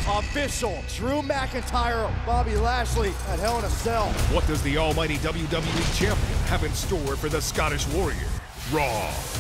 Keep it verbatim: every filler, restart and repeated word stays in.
Official, Drew McIntyre, Bobby Lashley at Hell in a Cell. What does the almighty W W E Champion have in store for the Scottish Warrior? Raw.